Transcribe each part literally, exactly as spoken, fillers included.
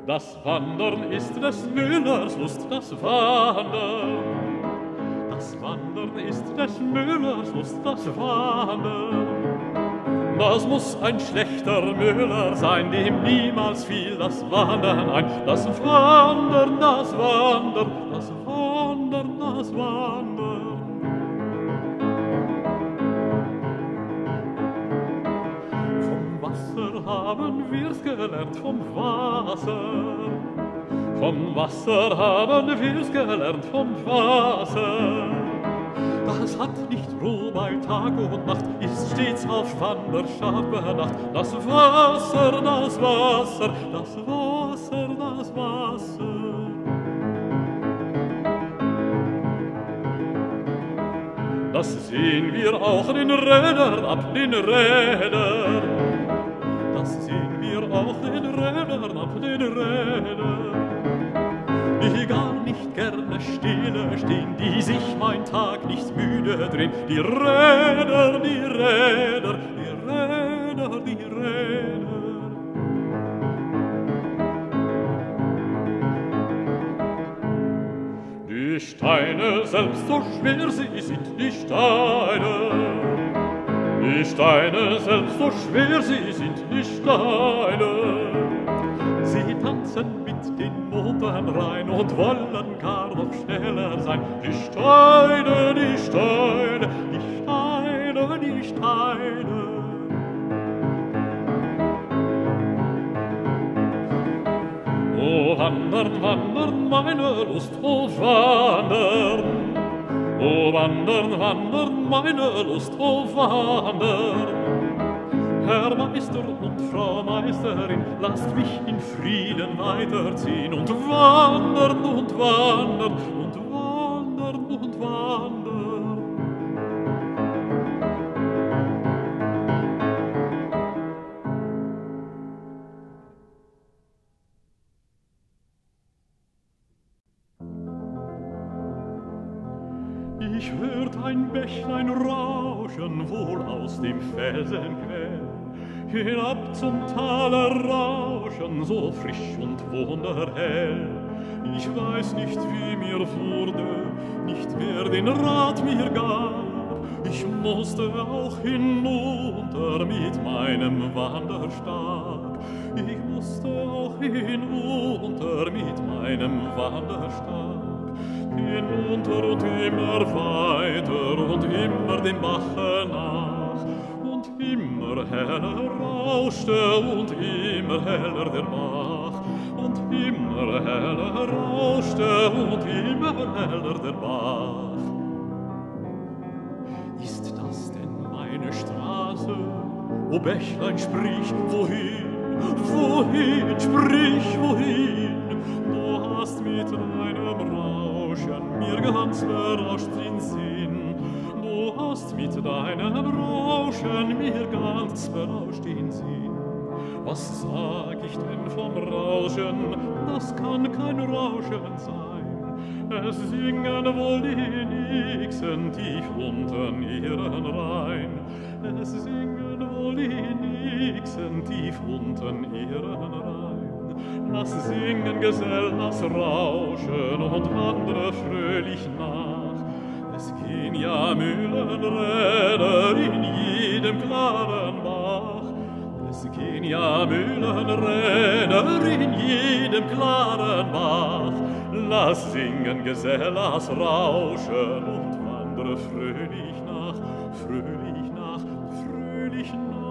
Das Wandern ist des Müllers Lust, das Wandern. Das Wandern ist des Müllers Lust, das Wandern. Das muss ein schlechter Müller sein, dem niemals fiel das Wandern ein. Das Wandern, das Wandern, das Wandern, das Wandern. Vom Wasser haben wir's gelernt, vom Wasser. Vom Wasser haben wir's gelernt, vom Wasser. Das hat nicht Ruhe bei Tag und Nacht, ist stets auf Wanderschaft bedacht. Das Wasser, das Wasser, das Wasser, das Wasser. Das sehen wir auch den Rädern ab, den Rädern. Das sehen wir auch den Rädern ab, den Rädern. Die gar nicht gerne stille stehen, die sich mein Tag nicht müde drehen. Die Räder, die Räder, die Räder, die Räder. Die Steine selbst, so schwer sie sind, die Steine. Die Steine selbst, so schwer sie sind, die Steine. Sie tanzen mit den Motoren rein und wollen gar noch schneller sein. Die Steine, die Steine, die Steine, die Steine. O wandern, wandern, meine Lust, o wandern. O wandern, wandern, meine Lust, o wandern. Herr Meister und Frau Meisterin, lasst mich in Frieden weiterziehen und wandern und wandern und wandern und wandern. Ich hört ein Bächlein rauschen, wohl aus dem Felsenquell. Hinab zum Taler rauschen, so frisch und wunderhell. Ich weiß nicht, wie mir wurde, nicht wer den Rat mir gab. Ich musste auch hinunter mit meinem Wanderstab. Ich musste auch hinunter mit meinem Wanderstab. Hinunter und immer weiter und immer dem Bache nach. Und immer heller rauschte und immer heller der Bach. Und immer heller rauschte und immer heller der Bach. Ist das denn meine Straße? O Bächlein, sprich, wohin? Wohin, sprich, wohin? Du hast mit deinem Rauschen mir ganz berauscht den Sinn. Du hast mit deinem Rauschen mir ganz berauscht den Sinn. Was sag ich denn vom Rauschen? Das kann kein Rauschen sein. Es singen wohl die Nixen tief unten ihren Rhein. Es singen wohl die Nixen tief unten ihren Rhein. Lass singen Gesell, lass rauschen und andere fröhlich nach. Es gehen ja Mühlenräder in jedem klaren Bach. Es gehen ja Mühlenräder in jedem klaren Bach. Lass singen Gesell, lass rauschen und wandere fröhlich nach, fröhlich nach, fröhlich nach.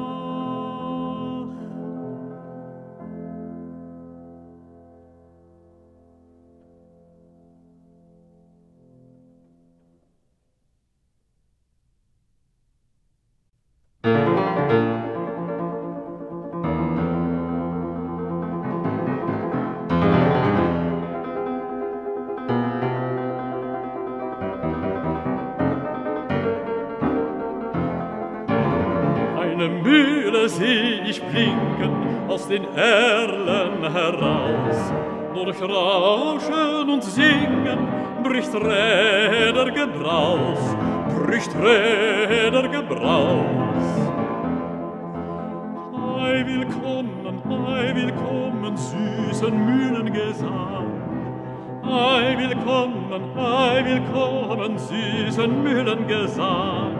Eine Mühle seh ich blinken aus den Erlen heraus. Durch Rauschen und Singen bricht Rädergebraus, bricht Rädergebraus. Ei, willkommen, Ei, willkommen, süßen Mühlengesang. Ei, willkommen, ei, willkommen, süßen Mühlengesang.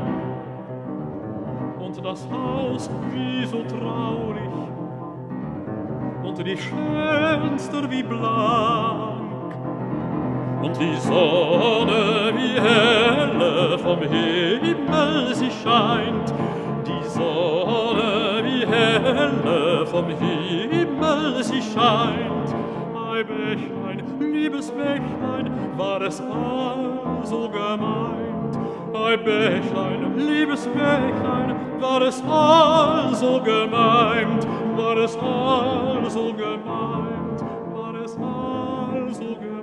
Und das Haus wie so traurig und die Fenster wie blank und die Sonne wie helle vom Himmel sie scheint. Die Sonne wie helle vom Himmel sie scheint. Ei, Bächlein, liebes Bächlein, war es also gemeint? Ei, Bächlein, liebes Bächlein, war es also gemeint? War es also gemeint? War es also gemeint?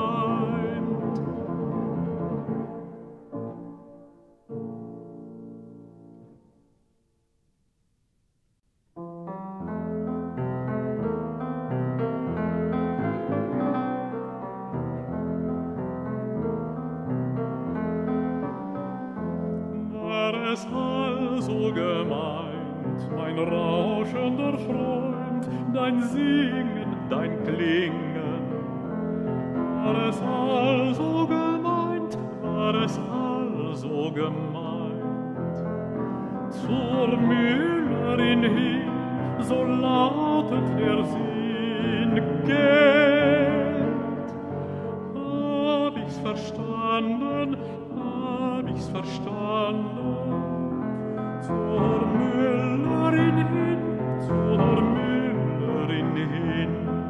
Es also gemeint, mein rauschender Freund, dein Singen, dein Klingen. War es also gemeint, war es also gemeint. Zur Müllerin hin, so lautet der Sinn, Geld. Hab ich's verstanden, hab ich's verstanden. Zur Müllerin hin, zur Müllerin hin.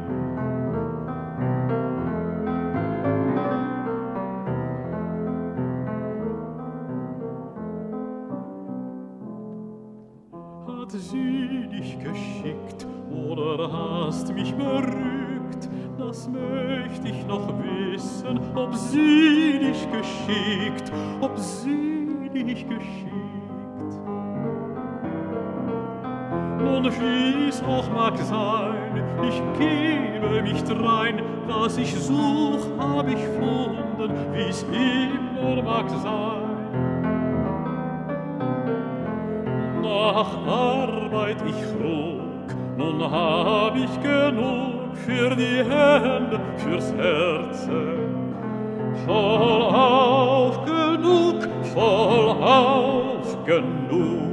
Hat sie dich geschickt oder hast mich berückt? Das möcht ich noch wissen, ob sie dich geschickt, ob sie dich geschickt. Und wie's auch mag sein, ich gebe mich drein, was ich such, hab ich gefunden, wie's immer mag sein. Nach Arbeit ich frug, nun hab ich genug für die Hände, fürs Herze. Vollauf genug, vollauf genug.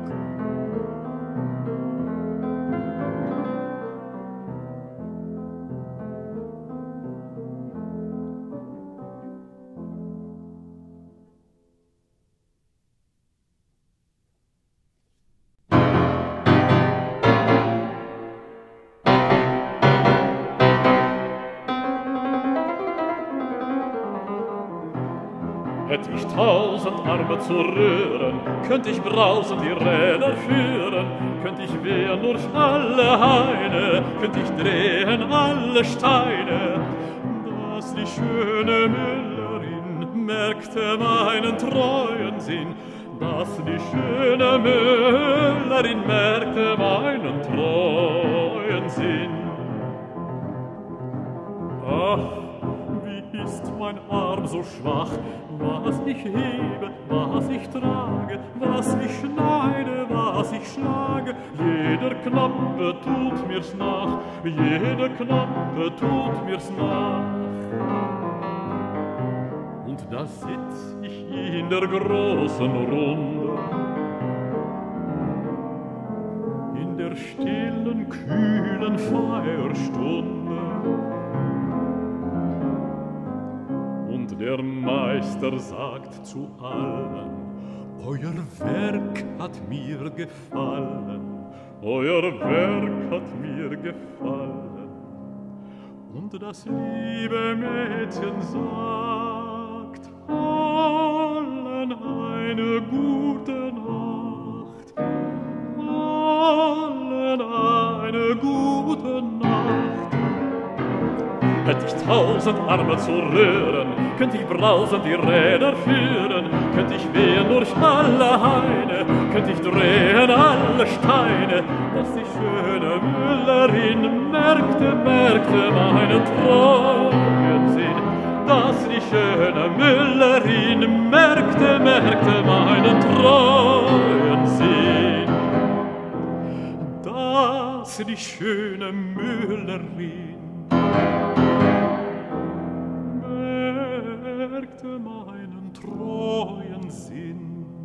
Hätt ich tausend Arme zu rühren, könnt ich brausend die Räder führen, könnt ich wehren durch alle Haine, könnt ich drehen alle Steine, dass die schöne Müllerin merkte meinen treuen Sinn, dass die schöne Müllerin merkte meinen treuen Sinn. Ach, ist mein Arm so schwach, was ich hebe, was ich trage, was ich schneide, was ich schlage, jeder Knappe tut mir's nach, jeder Knappe tut mir's nach. Und da sitz ich in der großen Runde, in der stillen, kühlen Feierstunde. Und der Meister sagt zu allen, euer Werk hat mir gefallen, euer Werk hat mir gefallen. Und das liebe Mädchen sagt allen eine gute Nacht, allen eine gute Nacht. Hätt ich tausend Arme zu rühren, könnt ich brausend die Räder führen, könnt ich wehen durch alle Haine, könnt ich drehen alle Steine, dass die schöne Müllerin merkte, merkte meinen treuen Sinn, dass die schöne Müllerin merkte, merkte meinen treuen Sinn, dass die schöne Müllerin merkte meinen treuen Sinn.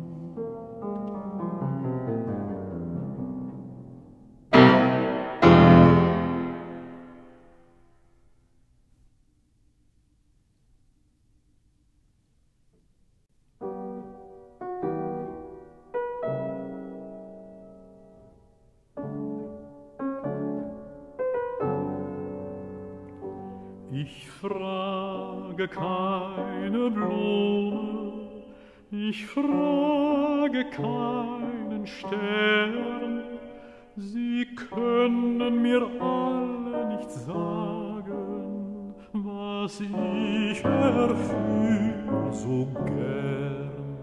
Ich frage keine Blume, ich frage keinen Stern, sie können mir alle nicht sagen, was ich erfühl so gern.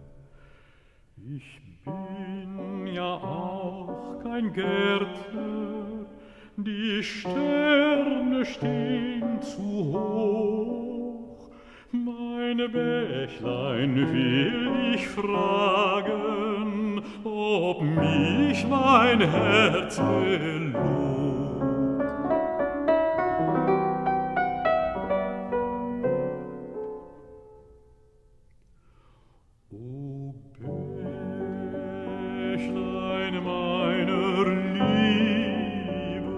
Ich bin ja auch kein Gärtner, die Sterne stehen zu hoch, meine Bächlein will ich fragen, ob mich mein Herz belobt. O Bächlein meiner Liebe,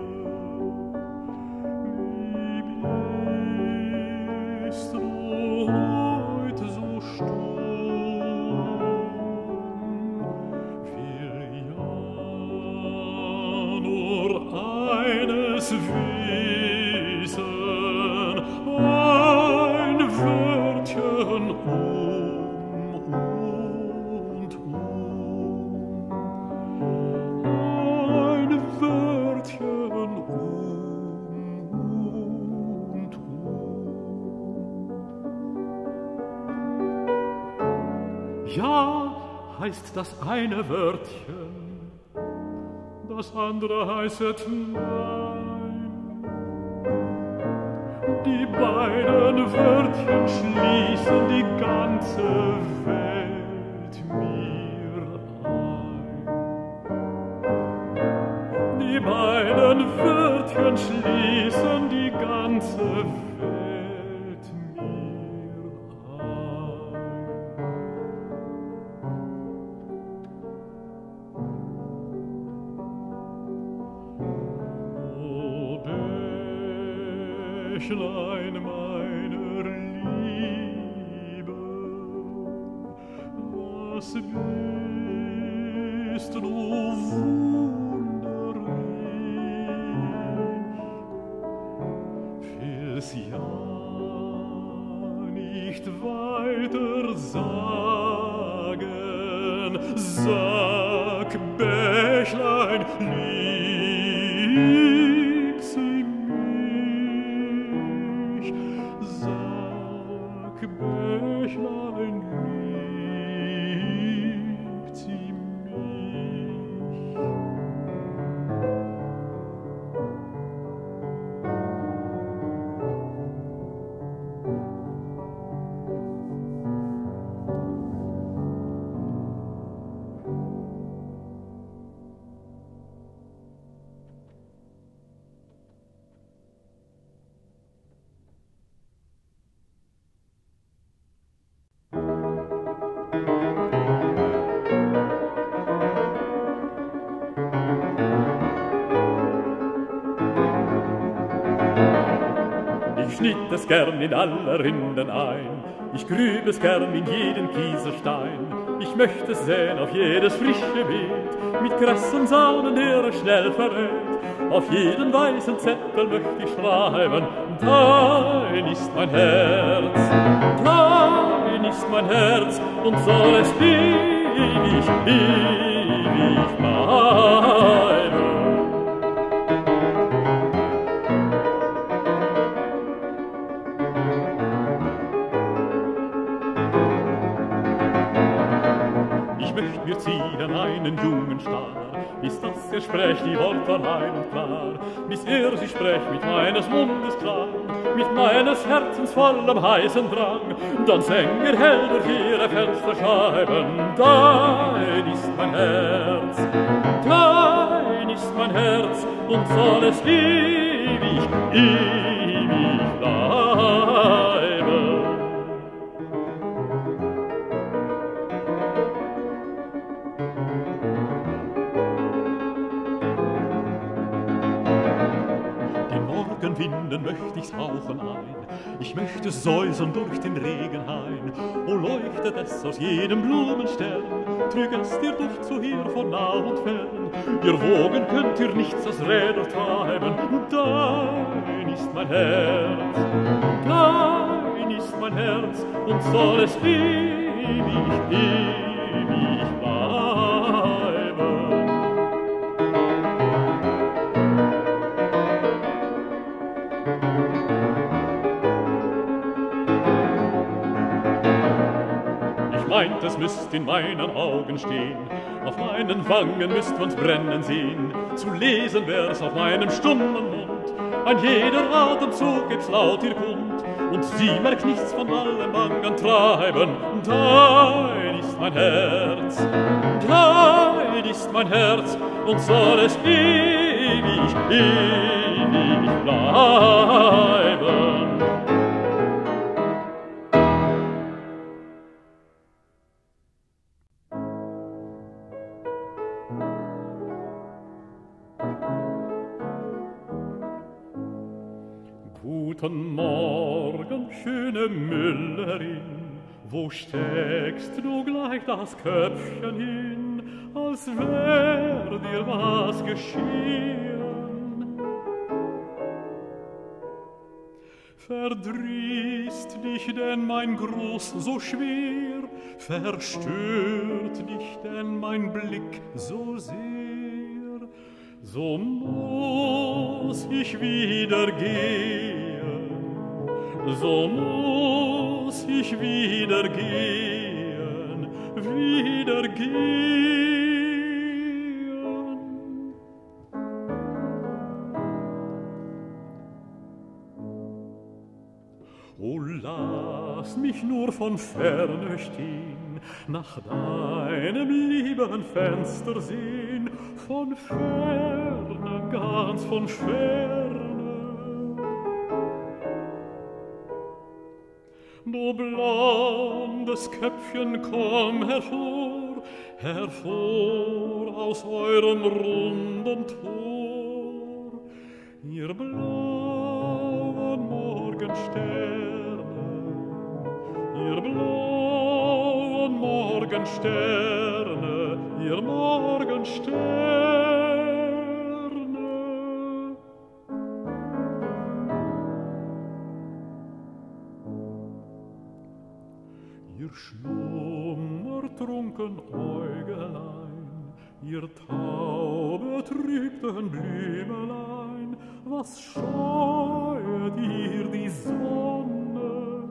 bist du heute so stumm? Will ja nur eines wissen, ein Wörtchen um und um, ein Wörtchen um und um. Ja, heißt das eine Wörtchen, das andere heißet nein. Die beiden Wörtchen schließen die ganze Welt mir ein. Die beiden Wörtchen schließen die ganze Welt mir ein. O Bächlein meiner Liebe, was bist du wunderlich, will's ja nicht weiter sagen, sag, Bächlein, lieb sie mich, sag, Bächlein, liebt sie mich. Ich schnitt es gern in aller Rinden ein, ich grüb es gern in jeden Kieselstein. Ich möchte es sehen auf jedes frische Beet, mit Gras und Samen, der es schnell verrät. Auf jeden weißen Zettel möchte ich schreiben, dein ist mein Herz, dein ist mein Herz, und soll es ewig, ewig bleiben. Wir ziehen einen jungen Star, bis das Gespräch die Worte rein und klar, bis er sie spricht mit meines Mundes Klang, mit meines Herzens vollem heißen Drang, dann säng er hell durch ihre Fensterscheiben, dein ist mein Herz, dein dein ist mein Herz und soll es ewig, ewig bleiben. Winden möcht ich's hauchen ein, ich möchte säusern durch den Regenhain. O leuchtet es aus jedem Blumenstern, trüg es dir Duft so hier von nah und fern. Ihr Wogen könnt ihr nichts als Räder treiben, dein ist mein Herz, dein ist mein Herz, und soll es ewig, ewig bleiben. Meint, es müsst in meinen Augen stehen, auf meinen Wangen müsst man's brennen sehen, zu lesen wär's auf meinem stummen Mund, ein jeder Atemzug gibt's laut ihr kund, und sie merkt nichts von allem Bangen treiben. Dein ist mein Herz, dein ist mein Herz, und soll es ewig, ewig bleiben. Guten Morgen, schöne Müllerin, wo steckst du gleich das Köpfchen hin, als wär dir was geschehen? Verdrießt dich denn mein Gruß so schwer, verstört dich denn mein Blick so sehr? So muss ich wieder gehen, so muss ich wieder gehen, wieder gehen. O lass mich nur von ferne stehen, nach deinem lieben Fenster sehen, von ferne, ganz von ferne. Du blondes Köpfchen, komm hervor, hervor aus eurem runden Tor, ihr blauen Morgensterne, ihr blauen Morgensterne, ihr Morgensterne. Ihr schlummertrunken Äugelein, ihr taubetrübten Blümelein, was scheuet ihr die Sonne?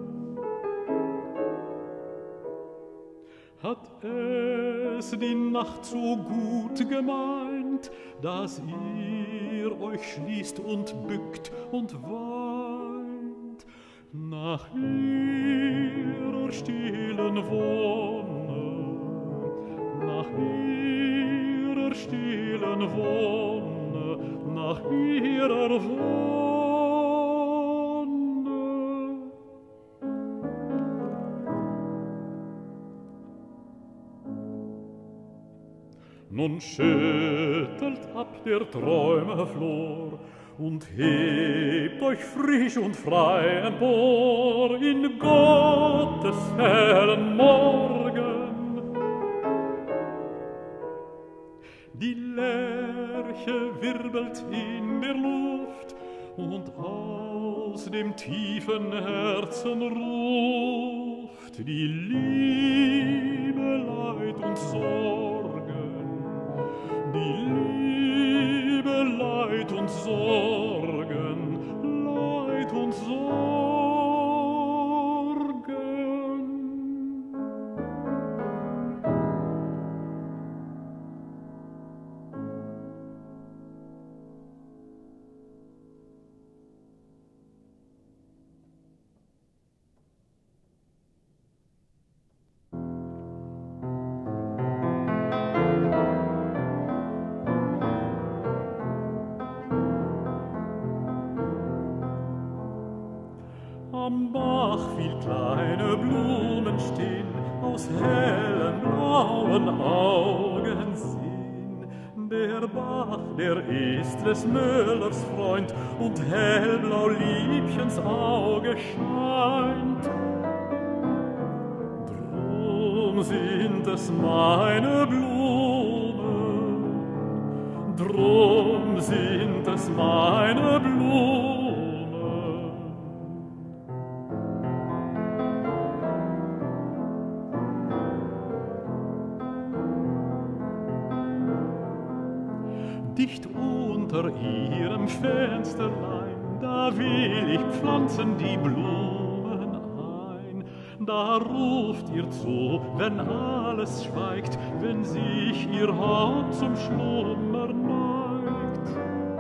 Hat es die Nacht so gut gemeint, dass ihr euch schließt und bückt und weint nach ihrer stillen Wonne, nach ihrer stillen Wonne, nach ihrer Wonne? Nun schüttelt ab der Träume Flor und hebt euch frisch und frei empor in Gottes hellen Morgen. Die Lerche wirbelt in der Luft und aus dem tiefen Herzen ruft die Liebe, Leid und Sorgen, die Liebe, Leid und Sorgen, Leid und Sorgen. Am Bach viel kleine Blumen stehen, aus hellen blauen Augen sehen. Der Bach, der ist des Müllers Freund, und hellblau Liebchens Auge scheint. Drum sind es meine Blumen, drum sind es meine Blumen. Dicht unter ihrem Fensterlein, da will ich pflanzen die Blumen ein. Da ruft ihr zu, wenn alles schweigt, wenn sich ihr Haupt zum Schlummer neigt.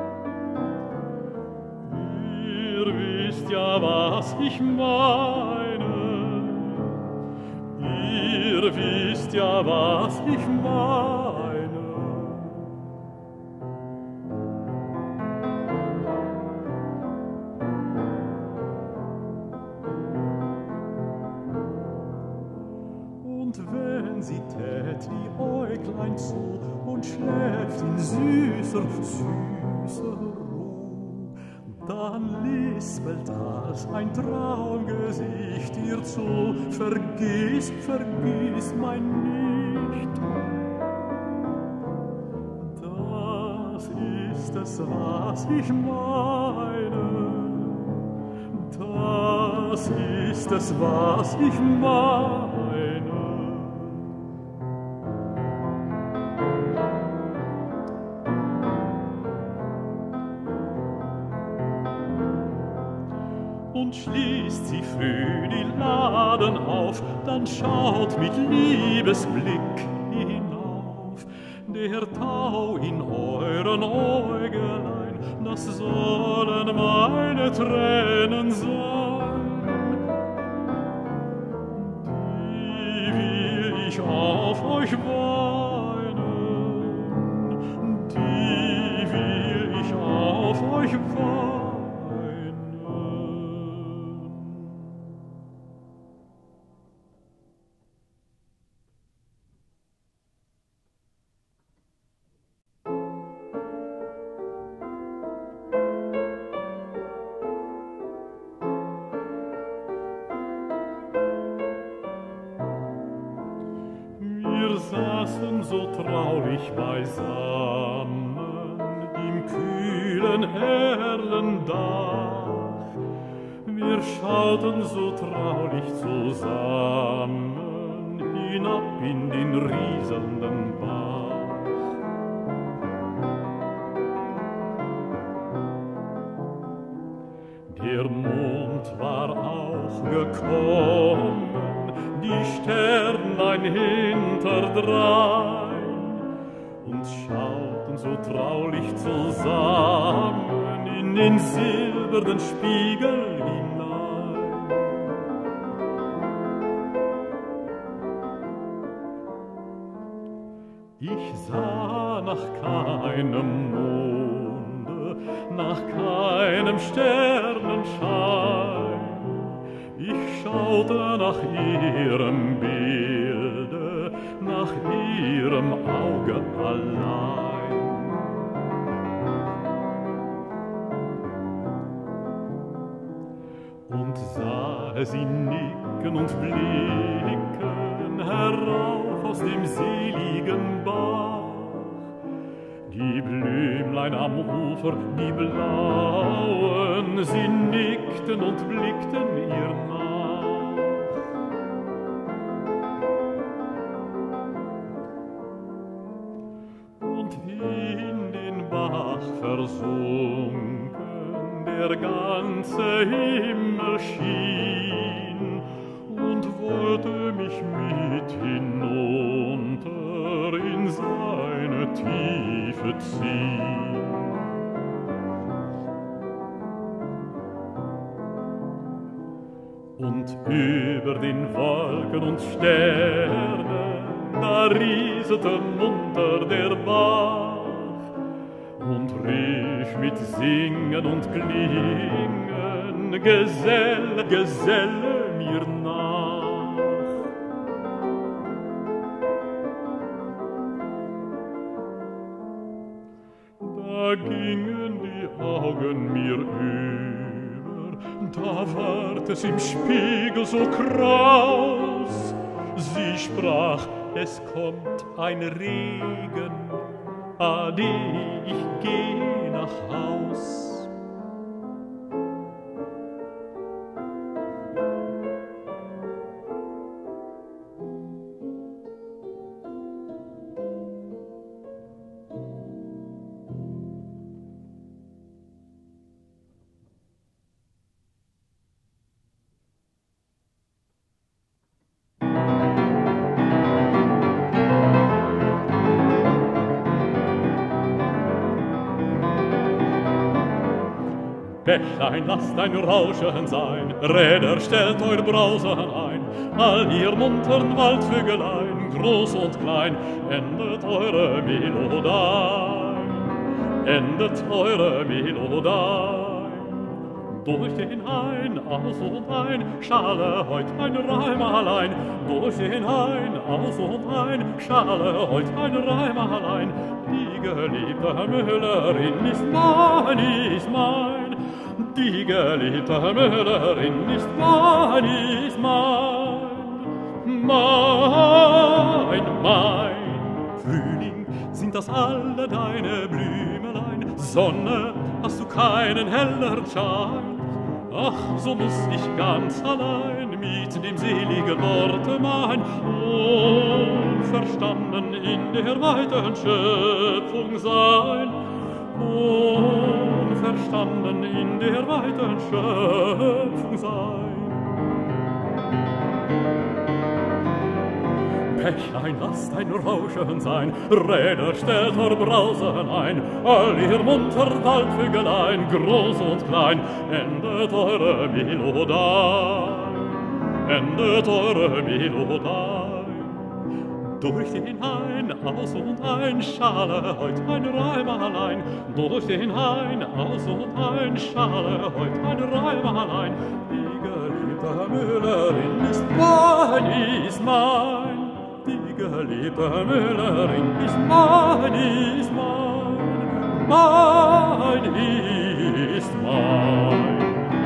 Ihr wisst ja, was ich meine, ihr wisst ja, was ich meine. Sie tät die Äuglein zu und schläft in süßer, süßer Ruh. Dann lispelt als ein Traumgesicht ihr zu: Vergiss, vergiss mein nicht. Das ist es, was ich meine. Das ist es, was ich meine. Und schließt sie früh die Laden auf, dann schaut mit Liebesblick hinauf. Der Tau in euren Äugelein, das sollen meine Tränen sein. Die will ich auf euch weinen, die will ich auf euch weinen. Wir saßen so traulich beisammen im kühlen, hellen Dach. Wir schauten so traulich zusammen hinab in den rieselnden Bach. Der Mond war auch gekommen, die Sternlein hinterdrein, und schauten so traulich zusammen in den silbernen Spiegel hinein. Ich sah nach keinem Monde, nach keinem Sternenschein. Ich schaute nach ihrem Bilde, nach ihrem Auge allein. Und sah sie nicken und blicken herauf aus dem seligen Bach. Die Blümlein am Ufer, die blauen, sie nickten und blickten ihr nach. Und in den Bach versunken, der ganze Himmel schien und wollte mich mit hinunter in seine Tiefe ziehen. Und über den Wolken und Sternen, da rieselte munter der Bach und rief mit Singen und Klingen Gesellen, Gesell, geselle mir nach. Da gingen die Augen mir über, da ward es im Spiegel so kraus. Sie sprach, es kommt ein Regen, ade, ich geh nach Haus. Bächlein, lasst ein Rauschen sein, Räder, stellt eur Brausen ein, all ihr muntern Waldvögelein, groß und klein, endet eure Melodei, endet eure Melodei. Durch den Hain, aus und ein, schale heut ein Reim allein, durch den Hain, aus und ein, schale heut ein Reim allein. Die geliebte Müllerin ist mein, ist mein, die geliebte Müllerin ist mein, ist mein, mein, mein. Frühling, sind das alle deine Blümelein? Sonne, hast du keinen helleren Schein? Ach, so muss ich ganz allein mit dem seligen Worte mein, unverstanden in der weiten Schöpfung sein, unverstanden in der weiten Schöpfung sein. Bächlein, lasst ein Rauschen sein, Räder, stellt eur Brausen ein, all ihr munter Waldvögelein, groß und klein, endet eure Melodei, endet eure Melodei. Durch den Hain, aus und ein, schale heut ein Reim allein, durch den Hain, aus und ein, schale heut ein Reim allein. Die geliebte Müllerin ist mein, ist mein, die geliebte Müllerin ist mein, ist mein, mein ist mein.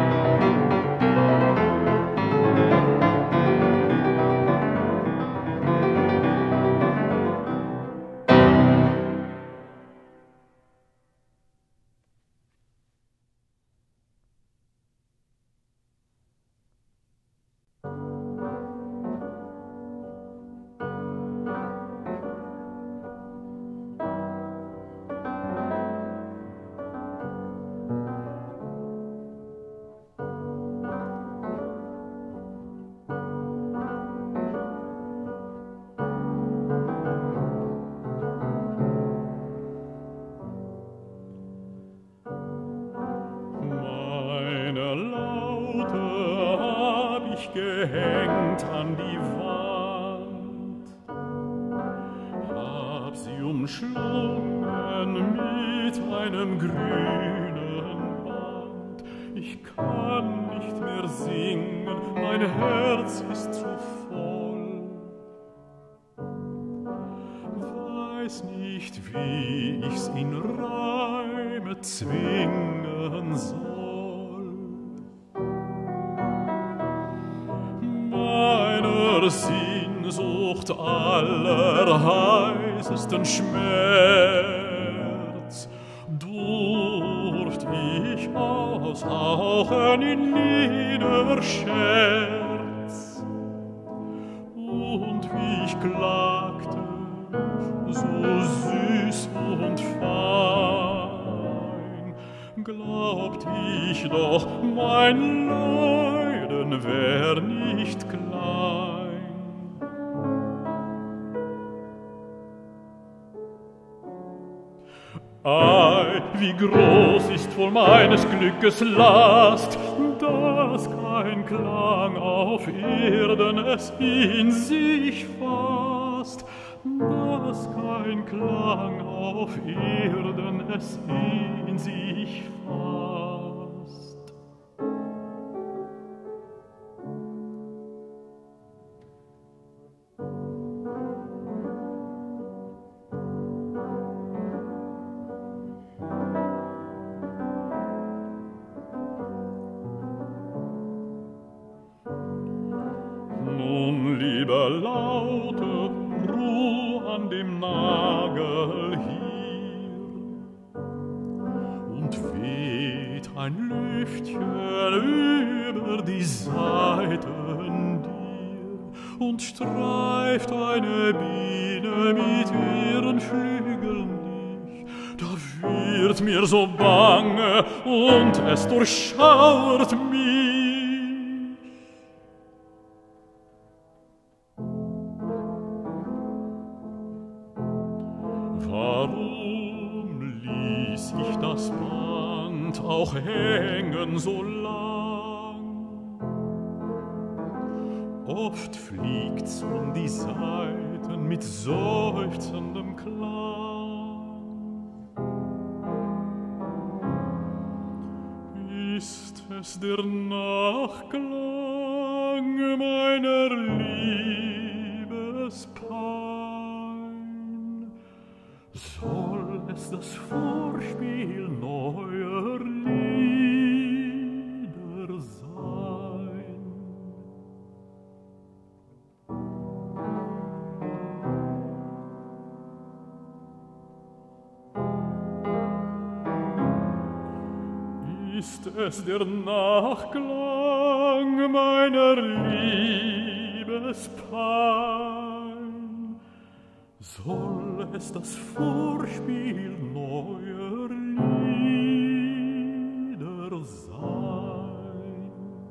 Gehängt an die Wand, hab sie umschlungen mit einem grünen Band. Ich kann nicht mehr singen, mein Herz ist zu voll, weiß nicht, wie ich's in Reime zwingen soll. Sehnsucht allerheißesten Schmerz durft ich aushauchen in Niederscherz. Und wie ich klagte, so süß und fein, glaubt ich doch, mein Leiden wär nicht klein. Ei, wie groß ist wohl meines Glückes Last, dass kein Klang auf Erden es in sich fasst, dass kein Klang auf Erden es in sich fasst. Liebe laute, ruh an dem Nagel hier. Und weht ein Lüftchen über die Saiten dir und streift eine Biene mit ihren Flügeln dich. Da wird mir so bange und es durchschauert mich. Warum ließ ich das Band auch hängen so lang? Oft fliegt's um die Saiten mit seufzendem Klang. Ist es der Nachklang meiner Liebespein? Soll es das Vorspiel neuer Lieder sein? Ist es der Nachklang meiner Liebespein? Soll es das Vorspiel neuer Lieder sein?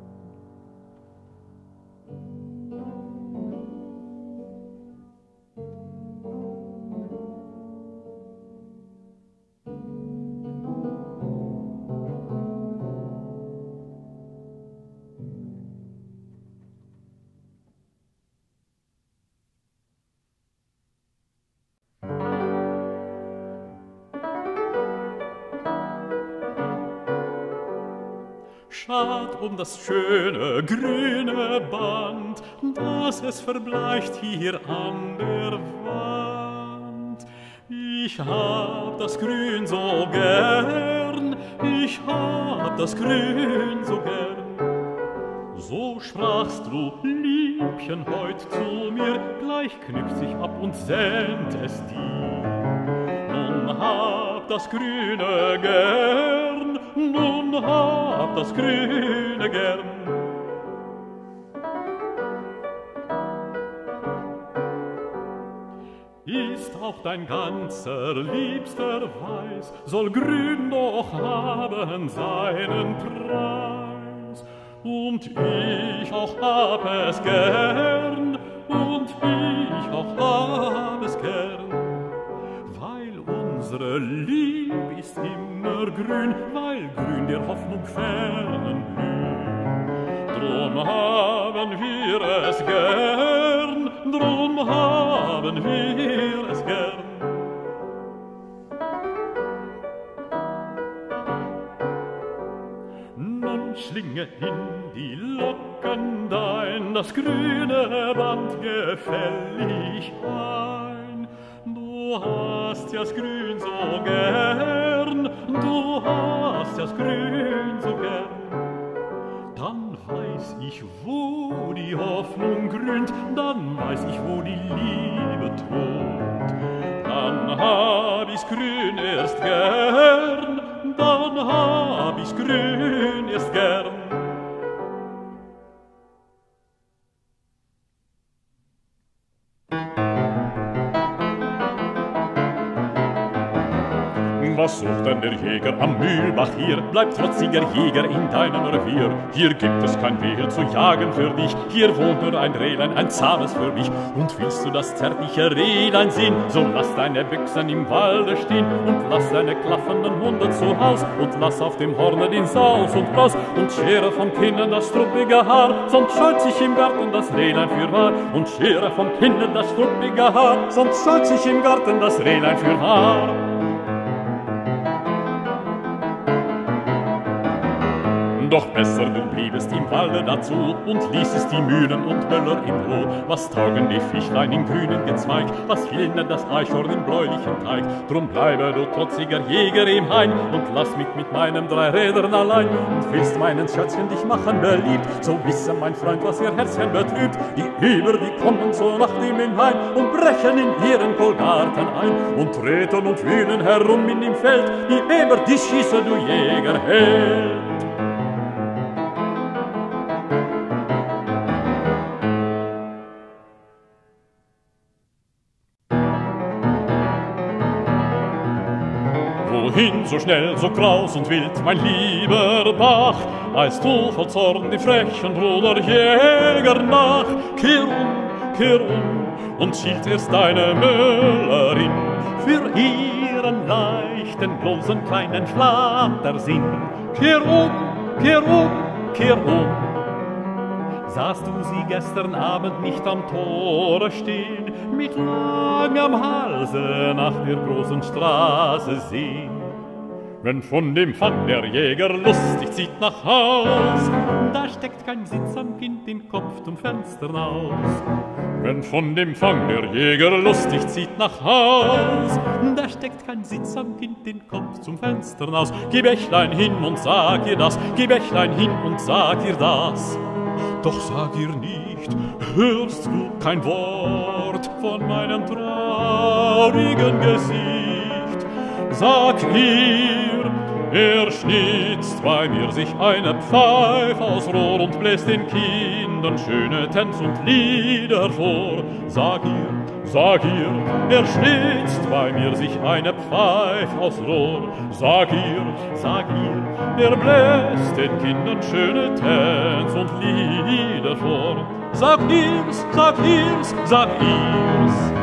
Schad um das schöne grüne Band, das es verbleicht hier an der Wand. Ich hab das Grün so gern, ich hab das Grün so gern. So sprachst du, Liebchen, heut zu mir, gleich knipst ich ab und send es dir. Nun hab das Grüne gern, nun hab das Grüne gern. Ist auch dein ganzer liebster Weiß, soll Grün doch haben seinen Preis. Und ich auch hab es gern, und ich auch hab es gern. Weil unsere Lieb ist immer grün, weil grün der Hoffnung fernen blüht. Drum haben wir es gern, drum haben wir es gern. Nun schlinge hin die Locken dein, das grüne Band gefällig ein. Du hast das Grün so gern, du hast das Grün so gern. Dann weiß ich, wo die Hoffnung grünt, dann weiß ich, wo die Liebe thront. Dann hab ich's Grün erst gern, dann hab ich's Grün erst gern. Was sucht denn der Jäger am Mühlbach hier? Bleib trotziger Jäger in deinem Revier. Hier gibt es kein Wehe zu jagen für dich. Hier wohnt nur ein Rehlein, ein zahmes für mich. Und willst du das zärtliche Rehlein sehen, so lass deine Büchsen im Walde stehen und lass deine klaffenden Hunde zu Haus und lass auf dem Horne den Saus und Braus und schere vom Kinnen das struppige Haar, sonst scheut sich im Garten das Rehlein fürwahr. Und schere vom Kinnen das struppige Haar, sonst scheut sich im Garten das Rehlein fürwahr. Doch besser, du bliebest im Walde dazu und ließest die Mühlen und Möller in Ruhe. Was taugen die Fischlein im grünen Gezweig? Was hindert das Eichhorn im bläulichen Teig? Drum bleibe du trotziger Jäger im Hain und lass mich mit meinen drei Rädern allein. Und willst meinen Schätzchen dich machen beliebt, so wisse mein Freund, was ihr Herzchen betrübt. Die Eber, die kommen so nach dem in Heim und brechen in ihren Kohlgarten ein und treten und wühlen herum in dem Feld. Die Eber, die schieße, du Jägerheld. Wohin so schnell, so kraus und wild, mein lieber Bach, eilst du voll Zorn die frechen Bruder Jäger nach? Kehr um, kehr um und schielt erst deine Müllerin für ihren leichten, bloßen kleinen Flattersinn. Kehr um, kehr um, kehr um. Sahst du sie gestern Abend nicht am Tore stehen, mit langem Halse nach der großen Straße sehen? Wenn von dem Fang der Jäger lustig zieht nach Haus, da steckt kein Sitz am Kind den Kopf zum Fenster aus. Wenn von dem Fang der Jäger lustig zieht nach Haus, da steckt kein Sitz am Kind den Kopf zum Fenster aus. Geh Bächlein hin und sag ihr das, geh Bächlein hin und sag ihr das. Doch sag ihr nicht, hörst du kein Wort von meinem traurigen Gesicht? Sag ihr, er schnitzt bei mir sich eine Pfeife aus Rohr und bläst den Kindern schöne Tänz und Lieder vor. Sag ihr, sag ihr, er schnitzt bei mir sich eine Pfeife aus Rohr. Sag ihr, sag ihr, er bläst den Kindern schöne Tänz und Lieder vor. Sag ihr's, sag ihr's, sag ihr's.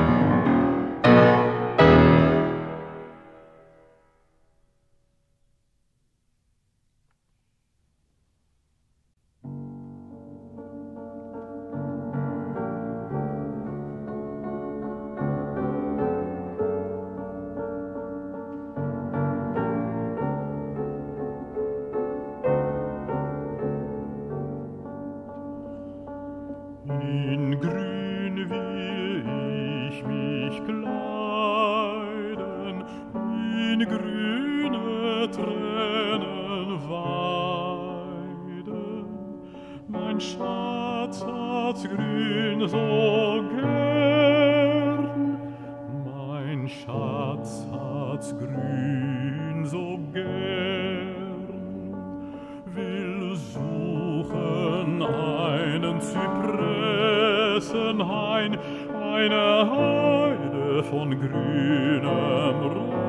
In grün will ich mich kleiden, in grüne Tränen weiden. Mein Schatz hat's grün so gern, mein Schatz hat's grün so gern, will suchen einen Zypressenhain, eine Heide von grünem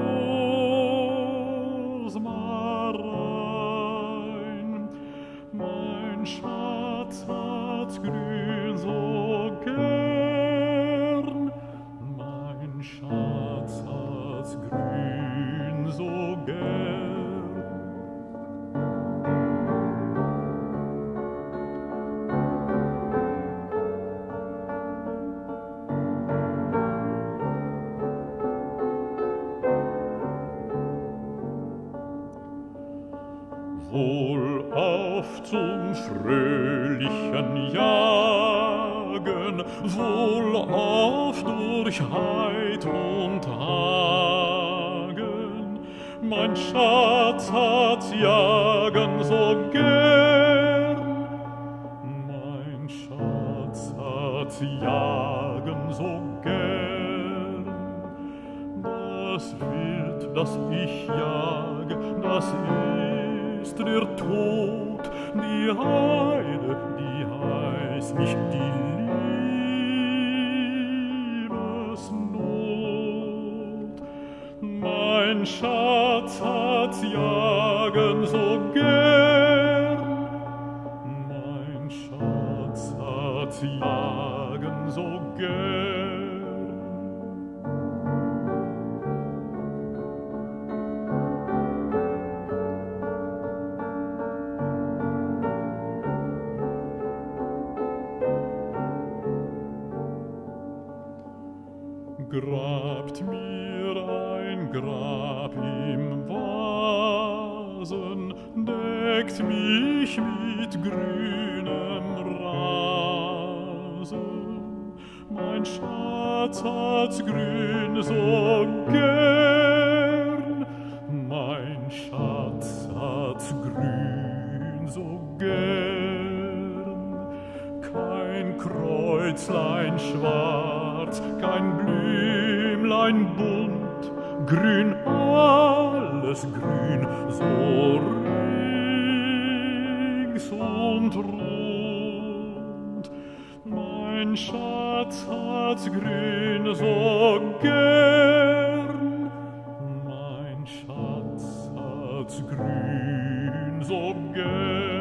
Rosmarin. Mein Schatz hat's grün so gern, mein Schatz hat's grün so gern. Wohlauf zum fröhlichen Jagen, wohlauf durch Heid und Hagen. Mein Schatz hat's jagen so gern, mein Schatz hat's jagen so gern. Das Wild, das ich jage, das ist der Tod, die Heide, die heißt nicht die Liebesnot. Mein Schatz hat's jagen so gern, mein Schatz hat's jagen so gern. Grabt mir ein Grab im Wald, Rasen deckt mich mit grünem Rasen. Mein Schatz hat's grün so gern, mein Schatz hat's grün so gern. Kein Kreuzlein schwarz, kein Blümlein bunt, grün, alles grün, so rings und rund. Mein Schatz hat's grün so gern, mein Schatz hat's grün so gern.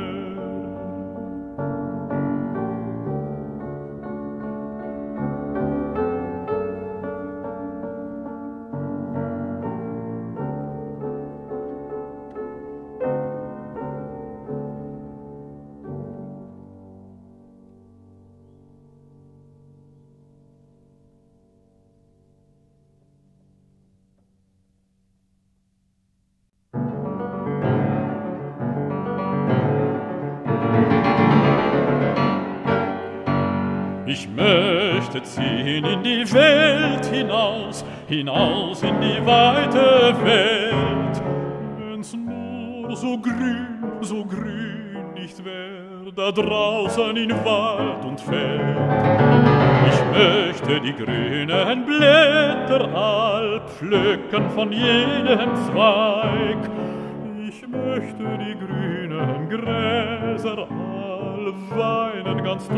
Ich möchte ziehen in die Welt hinaus, hinaus in die weite Welt. Wenn's nur so grün, so grün nicht wär, da draußen in Wald und Feld. Ich möchte die grünen Blätter all pflücken von jedem Zweig. Ich möchte die grünen Gräser all weinen ganz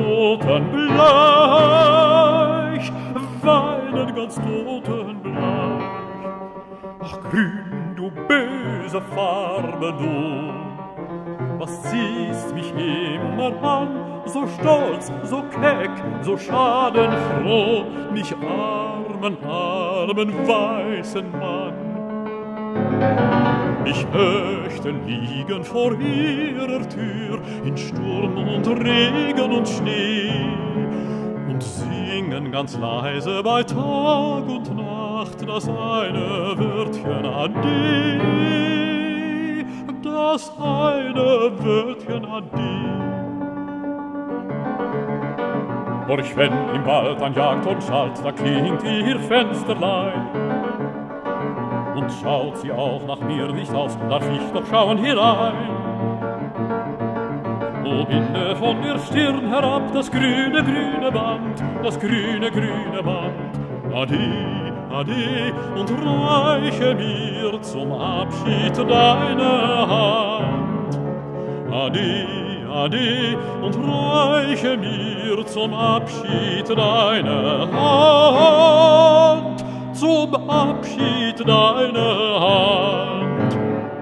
totenbleich, weinen ganz totenbleich. Ach grün, du böse Farbe, du, was ziehst mich immer an, so stolz, so keck, so schadenfroh, mich armen, armen weißen Mann. Ich möchte liegen vor ihrer Tür in Sturm und Regen und Schnee und singen ganz leise bei Tag und Nacht das eine Wörtchen Ade, das eine Wörtchen Ade. Horch, wenn im Wald ein Jagd und schallt, da klingt ihr Fensterlein. Und schaut sie auch nach mir nicht aus, darf ich doch schauen hinein. O binde von der Stirn herab das grüne, grüne Band, das grüne, grüne Band. Ade, ade, und reiche mir zum Abschied deine Hand. Ade, ade, und reiche mir zum Abschied deine Hand. Zum Abschied deine Hand.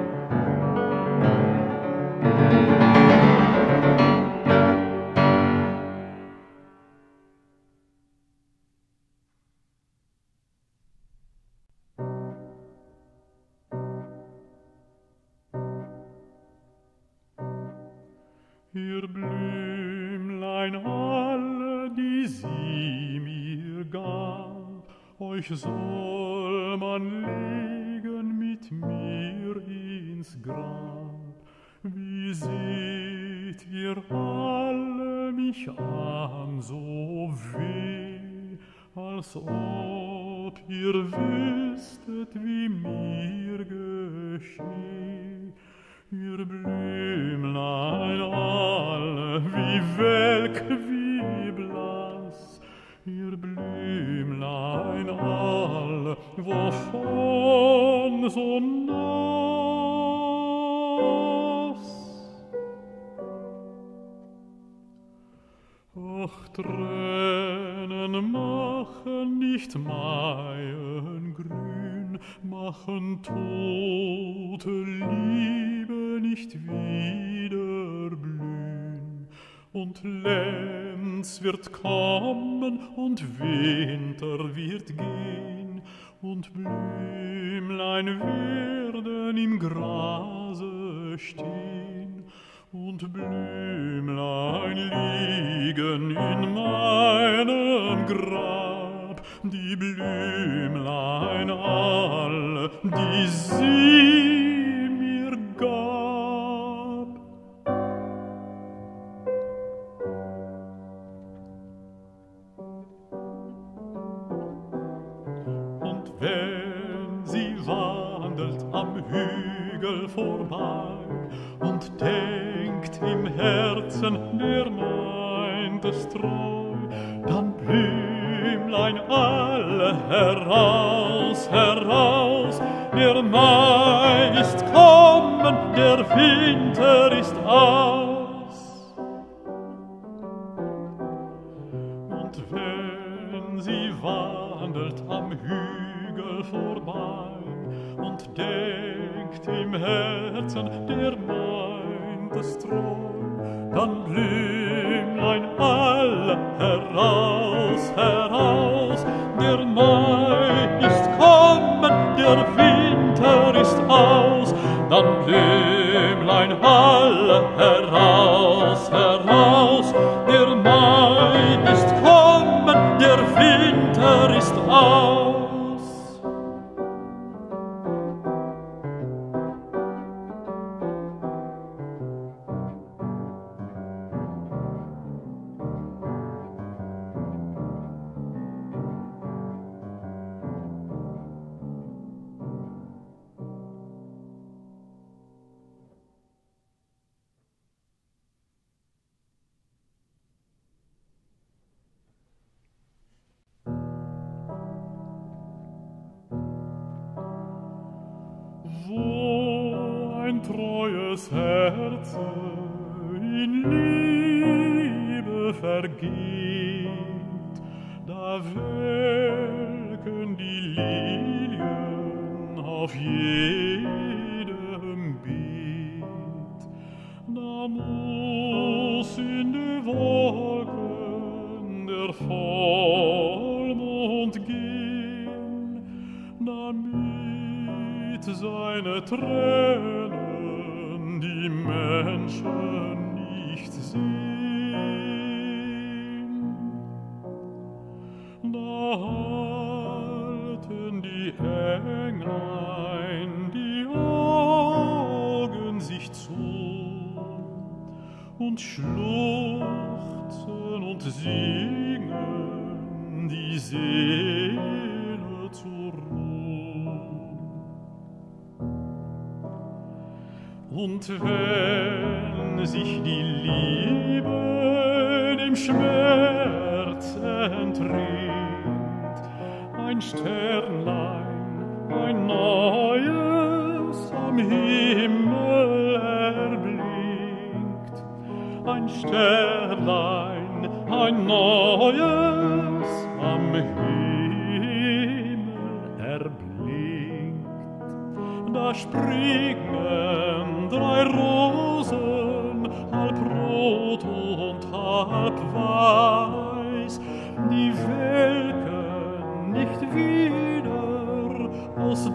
Ihr Blümlein alle, die sie mir gab, euch soll man legen mit mir ins Grab. Wie seht ihr alle mich an, so weh, als ob ihr wüsstet, wie mir gescheh. Ihr Blümlein alle, wie welk, wie blass, ihr Blümlein alle, wovon so nass? Ach, Tränen machen nicht Maien grün, machen tote Liebe nicht wieder blühen. Und Lenz wird kommen und Winter wird gehen, und Blümlein werden im Grase stehen, und Blümlein liegen in meinem Grab, die Blümlein alle, die sie mir gab. wenn sie wandelt am Hügel vorbei und denkt im Herzen, der meint es treu, dann Blümlein alle heraus, heraus, der Mai ist kommen, der Winter ist aus. Und wenn sie wandelt am Hügel vorbei und denkt im Herzen, der meint es treu, dann Blümlein alle heraus, heraus, der Mai ist kommen, der Winter ist aus, dann Blümlein alle heraus, heraus, der Mai ist kommen, der Winter ist aus. Wo ein treues Herz in Liebe vergeht, da welken die Lilien auf jedem Beet. Da muss in die Wolken der Vollmond gehen, damit seine Tränen die Menschen nicht sehen. Da halten die Englein die Augen sich zu und schluchzen und singen die Seele zur Ruhe. Und wenn sich die Liebe dem Schmerz entreht, ein Sternlein, ein neues am Himmel erblinkt, ein Sternlein, ein neues am Himmel erblinkt, da springen drei Rosen, halb rot und halb weiß, die welken nicht wieder aus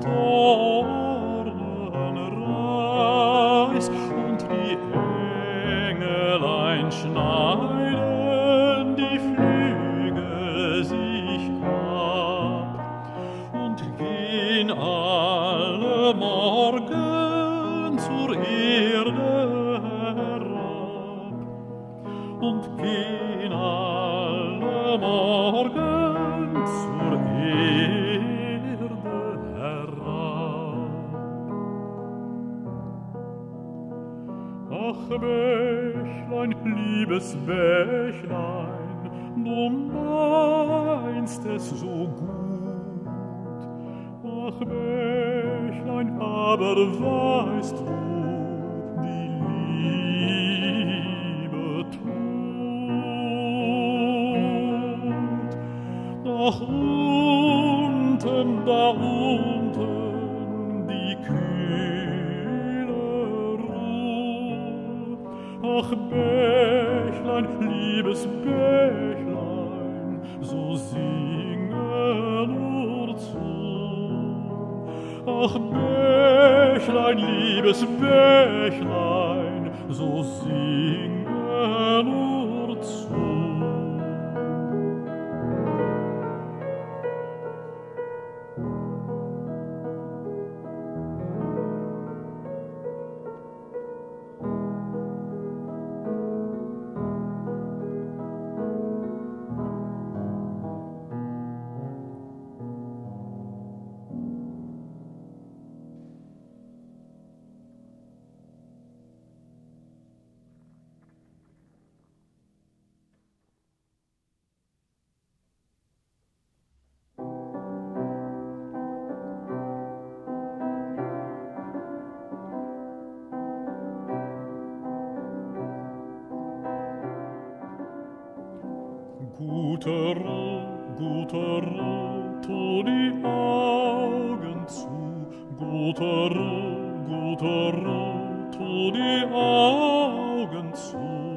Dornenreis, und die Engelein schneiden die Flügel sich ab und gehen alle morgen zur Erde herab und gehen alle morgen zur Erde herab. Ach, Bächlein, liebes Bächlein, du meinst es so gut. Ach, Bächlein, aber weißt du, wie Liebe tut. Doch unten, da unten, die kühle Ruhe. Ach, Bächlein, liebes Bächlein, so singe nur zu. Ach, Bächlein, liebes Bächlein, so singe nur zu. Guter, guter, tu die Augen zu. Guter, guter, tu die Augen zu.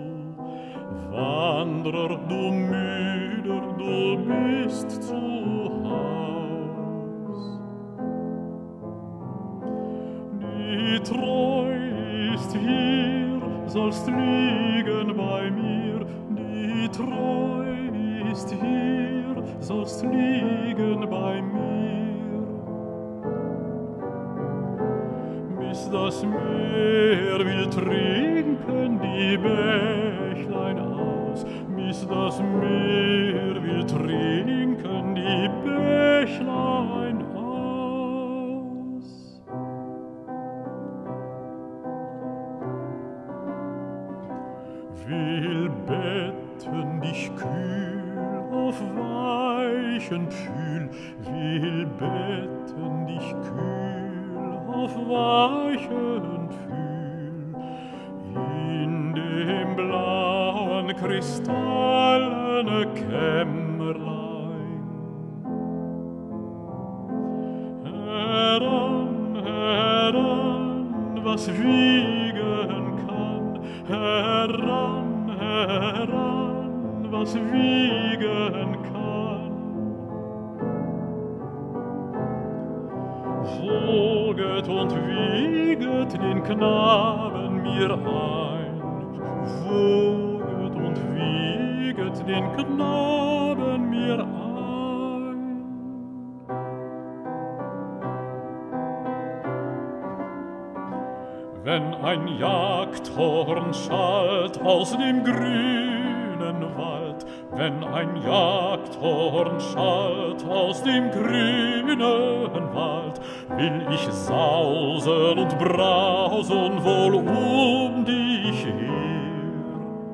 Wanderer, du Müder, du bist zu Haus. Die Treu ist hier, sollst liegen bei mir. Die Treu ist hier, sollst liegen bei mir. Bis das Meer will trinken die Bächlein aus, bis das Meer will trinken die Bächlein aus. Will betten dich kühl auf weichen Pfühl, will betten dich kühl auf weichen Pfühl, in dem blauen kristallene Kämmerlein. Heran, heran, was wiegen kann, heran, heran, was wiegen kann. Woget und wieget den Knaben mir ein, woget und wieget den Knaben mir ein. Wenn ein Jagdhorn schallt aus dem grünen Wald, wenn ein Jagdhorn schallt aus dem grünen Wald, will ich sausen und brausen wohl um dich her.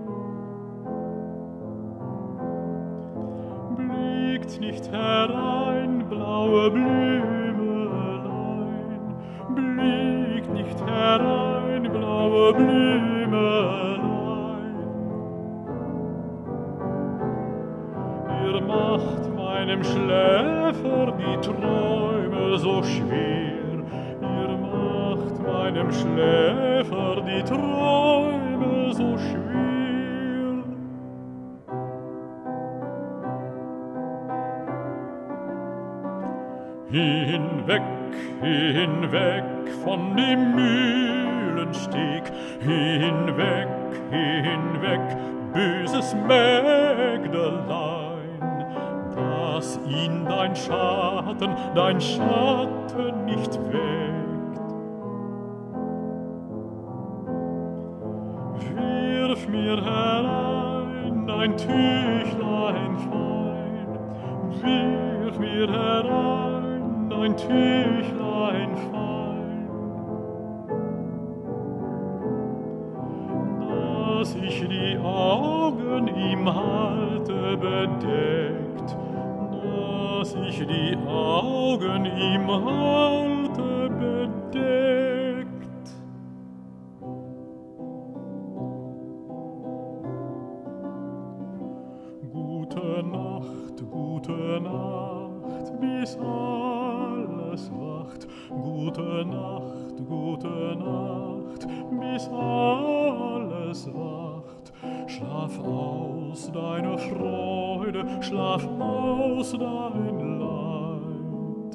Blickt nicht herein, blaue Blümelein, blickt nicht herein, blaue Blümelein. Ihr macht meinem Schläfer die Träume so schwer, ihr macht meinem Schläfer die Träume so schwer. Hinweg, hinweg von dem Mühlensteg, hinweg, hinweg, böses Mägdelein, dass ihn dein Schatten, dein Schatten nicht weckt. Wirf mir herein dein Tüchlein fein, wirf mir herein dein Tüchlein fein, dass ich die Augen ihm halte bedeckt, dass ich die Augen ihm halte bedeckt. Gute Nacht, gute Nacht, bis alles wacht. Gute Nacht, gute Nacht, bis alles wacht. Schlaf aus deine Freude, schlaf aus dein Leid.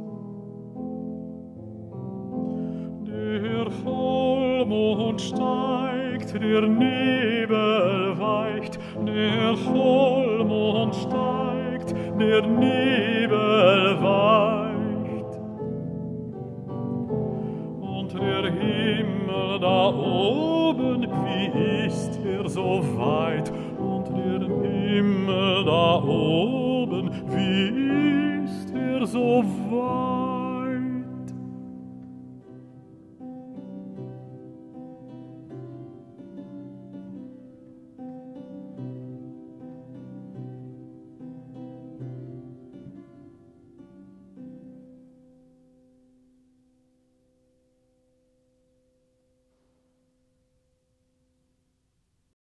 Der Vollmond steigt, der Nebel weicht, der Vollmond steigt, der Nebel weicht. Und der Himmel da oben, wie ist er so weit? Und der Himmel da oben, wie ist er so weit?